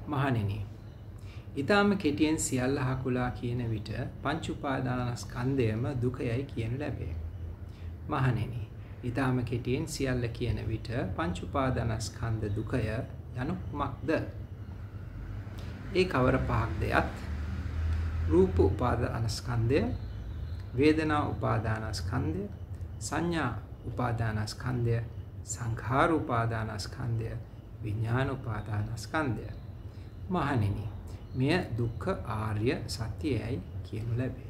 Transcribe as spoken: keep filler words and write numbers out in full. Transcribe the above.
මහණෙනි, ඊටාම කෙටියෙන් සියල්ල හකුලා කියන විට පංච උපාදානස්කන්ධයම දුකයයි කියනු ලැබේ. මහණෙනි, ඊටාම කෙටියෙන් සියල්ල කියන විට පංච උපාදානස්කන්ධ දුකය යනු කුමක්ද? ඒ කවර පහක්ද යත්? රූප උපාදානස්කන්ධය, වේදනා උපාදානස්කන්ධය, සංඥා උපාදානස්කන්ධය, සංඛාර උපාදානස්කන්ධය, විඥාන උපාදානස්කන්ධය. මහණෙනි, මෙය දුක්ඛ ආර්ය සත්‍යයයි කියනු ලැබේ.